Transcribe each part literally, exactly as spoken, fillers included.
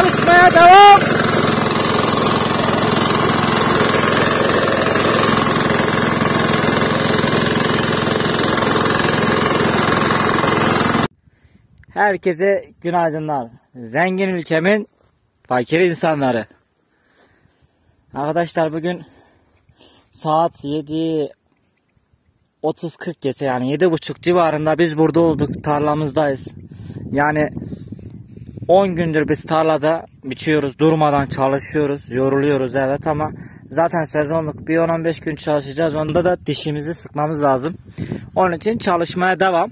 Çalışmaya devam. Herkese günaydınlar. Zengin ülkemin fakir insanları. Arkadaşlar bugün saat yedi otuz kırk geçe, yani yedi buçuk civarında biz burada olduk, tarlamızdayız. Yani on gündür biz tarlada biçiyoruz, durmadan çalışıyoruz, yoruluyoruz evet, ama zaten sezonluk bir on on beş gün çalışacağız. Onda da dişimizi sıkmamız lazım. Onun için çalışmaya devam.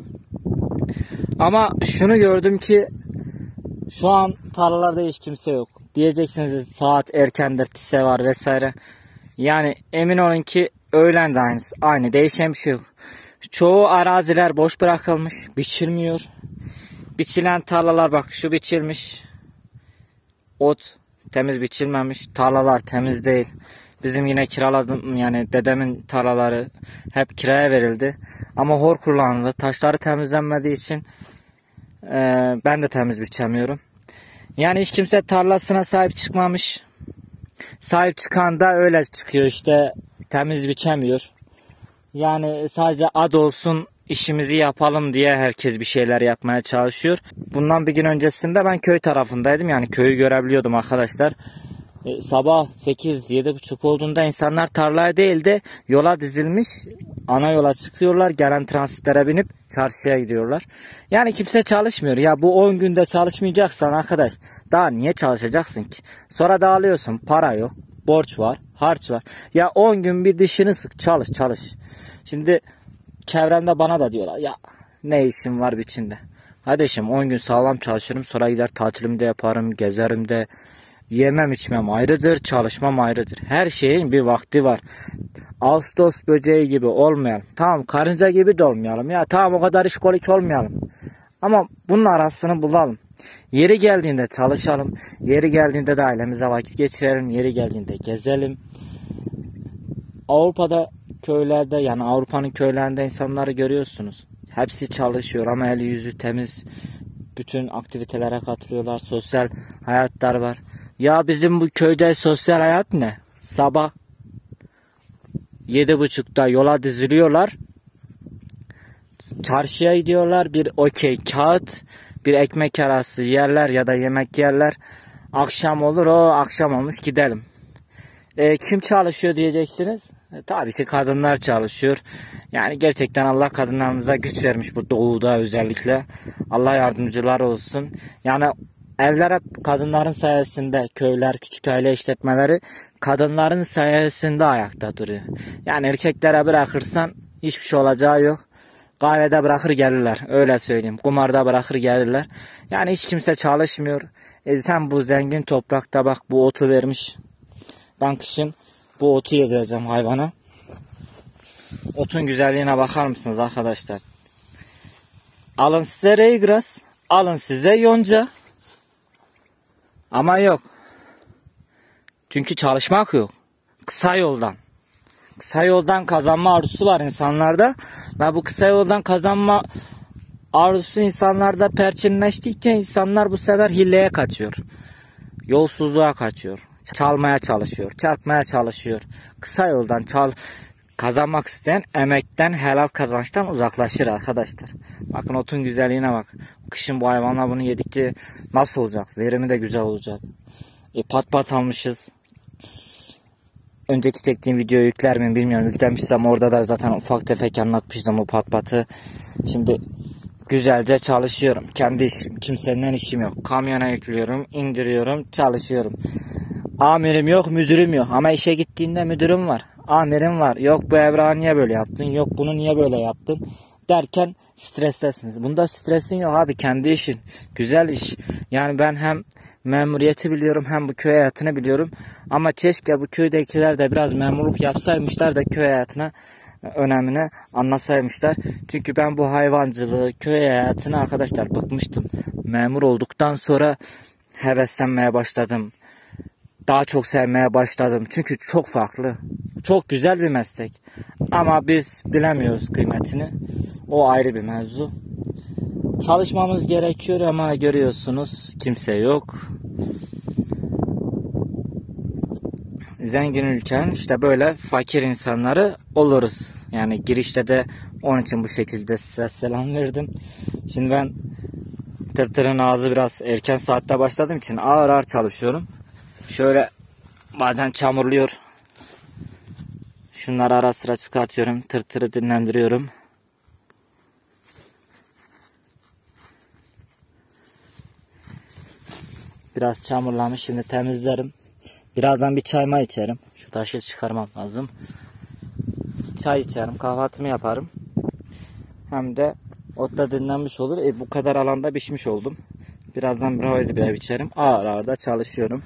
Ama şunu gördüm ki şu an tarlalarda hiç kimse yok. Diyeceksiniz saat erkendir, tise var vesaire. Yani emin olun ki öğlen de aynı, aynı değişen bir şey yok. Çoğu araziler boş bırakılmış, biçilmiyor. Biçilen tarlalar, bak şu biçilmiş, ot temiz biçilmemiş, tarlalar temiz değil. Bizim yine kiraladım, yani dedemin tarlaları hep kiraya verildi. Ama hor kullanıldı, taşları temizlenmediği için e, ben de temiz biçemiyorum. Yani hiç kimse tarlasına sahip çıkmamış. Sahip çıkan da öyle çıkıyor işte, temiz biçemiyor. Yani sadece ad olsun, işimizi yapalım diye herkes bir şeyler yapmaya çalışıyor. Bundan bir gün öncesinde ben köy tarafındaydım, yani köyü görebiliyordum arkadaşlar. E, sabah sekiz yedi buçuk olduğunda insanlar tarlaya değil de yola dizilmiş, ana yola çıkıyorlar, gelen transitlere binip çarşıya gidiyorlar. Yani kimse çalışmıyor. Ya bu on günde çalışmayacaksan arkadaş, daha niye çalışacaksın ki? Sonra dağılıyorsun, para yok, borç var, harç var. Ya on gün bir dişini sık, çalış çalış. Şimdi çevremde bana da diyorlar ya ne işim var biçinde. Kardeşim on gün sağlam çalışırım, sonra gider tatilimi de yaparım, gezerim de. Yemem içmem ayrıdır, çalışmam ayrıdır. Her şeyin bir vakti var. Ağustos böceği gibi olmayalım. Tamam, karınca gibi de olmayalım. Ya tamam, o kadar işkolik olmayalım. Ama bunun arasını bulalım. Yeri geldiğinde çalışalım. Yeri geldiğinde de ailemize vakit geçirelim. Yeri geldiğinde gezelim. Avrupa'da köylerde, yani Avrupa'nın köylerinde insanları görüyorsunuz. Hepsi çalışıyor ama eli yüzü temiz. Bütün aktivitelere katılıyorlar. Sosyal hayatlar var. Ya bizim bu köyde sosyal hayat ne? Sabah yedi buçukta yola diziliyorlar. Çarşıya gidiyorlar. Bir okey kağıt, bir ekmek arası yerler ya da yemek yerler. Akşam olur, o akşam olmuş gidelim. E, kim çalışıyor diyeceksiniz. E, tabii ki kadınlar çalışıyor. Yani gerçekten Allah kadınlarımıza güç vermiş bu doğuda özellikle. Allah yardımcılar olsun. Yani evler hep kadınların sayesinde, köyler, küçük aile işletmeleri kadınların sayesinde ayakta duruyor. Yani erkeklere bırakırsan hiçbir şey olacağı yok. Kahvede bırakır gelirler, öyle söyleyeyim. Kumarda bırakır gelirler. Yani hiç kimse çalışmıyor. E sen bu zengin toprakta bak, bu otu vermiş. Ben kışın bu otu yedireceğim hayvana. Otun güzelliğine bakar mısınız arkadaşlar? Alın size reygras, alın size yonca. Ama yok. Çünkü çalışmak yok. Kısa yoldan. Kısa yoldan kazanma arzusu var insanlarda. Ve bu kısa yoldan kazanma arzusu insanlarda perçinleştikçe insanlar bu sefer hileye kaçıyor. Yolsuzluğa kaçıyor. Çalmaya çalışıyor. Çarpmaya çalışıyor. Kısa yoldan çal kazanmak isteyen emekten, helal kazançtan uzaklaşır arkadaşlar. Bakın otun güzelliğine bak. Kışın bu hayvanlar bunu yedikçe nasıl olacak? Verimi de güzel olacak. E, pat pat almışız. Önceki çektiğim videoyu yükler miyim bilmiyorum. Yüklemişsem orada da zaten ufak tefek anlatmıştım o pat patı. Şimdi güzelce çalışıyorum. Kendi işim. Kimsenin işim yok. Kamyona yüklüyorum, indiriyorum, çalışıyorum. Amirim yok, müdürüm yok. Ama işe gittiğinde müdürüm var. Amirim var. Yok bu evrağı niye böyle yaptın? Yok bunu niye böyle yaptın? Derken strestesiniz. Bunda stresin yok abi. Kendi işin. Güzel iş. Yani ben hem memuriyeti biliyorum hem bu köy hayatını biliyorum. Ama keşke bu köydekiler de biraz memurluk yapsaymışlar da köy hayatına önemini anlasaymışlar. Çünkü ben bu hayvancılığı, köy hayatını arkadaşlar bıkmıştım. Memur olduktan sonra heveslenmeye başladım. Daha çok sevmeye başladım. Çünkü çok farklı. Çok güzel bir meslek. Ama biz bilemiyoruz kıymetini. O ayrı bir mevzu. Çalışmamız gerekiyor ama görüyorsunuz kimse yok. Zengin ülkenin işte böyle fakir insanları oluruz. Yani girişte de onun için bu şekilde size selam verdim. Şimdi ben tırtırın ağzı biraz erken saatte başladığım için ağır ağır çalışıyorum. Şöyle bazen çamurluyor. Şunları ara sıra çıkartıyorum. Tırtırı dinlendiriyorum. Biraz çamurlamış. Şimdi temizlerim. Birazdan bir çayma içerim. Şu taşı çıkarmam lazım. Çay içerim. Kahvaltımı yaparım. Hem de otta dinlenmiş olur. E, bu kadar alanda pişmiş oldum. Birazdan bravoydu bir ev içerim. Ağır ağır da çalışıyorum.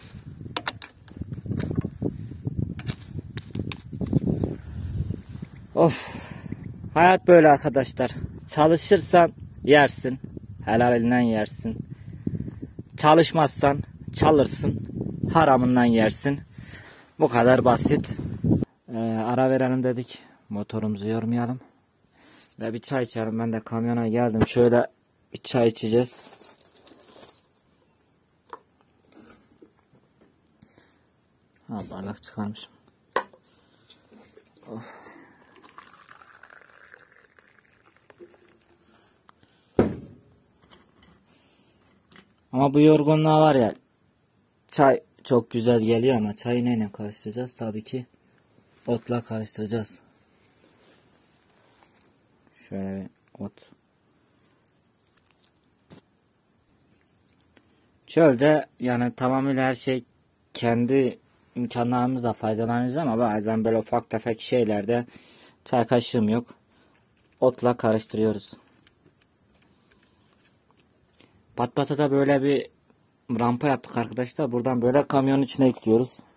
Of. Hayat böyle arkadaşlar. Çalışırsan yersin. Helalinden yersin. Çalışmazsan çalırsın. Haramından yersin. Bu kadar basit. Ee, ara verelim dedik. Motorumuzu yormayalım. Ve bir çay içelim. Ben de kamyona geldim. Şöyle bir çay içeceğiz. Ha, bardak çıkarmışım. Of. Ama bu yorgunluğa var ya, çay çok güzel geliyor ama çayı neyle karıştıracağız? Tabii ki otla karıştıracağız. Şöyle bir ot. Çölde yani tamamıyla her şey kendi imkanlarımızla faydalanıyoruz ama bazen böyle ufak tefek şeylerde çay kaşığım yok. Otla karıştırıyoruz. Patpata'da böyle bir rampa yaptık arkadaşlar. Buradan böyle kamyonun içine ekliyoruz.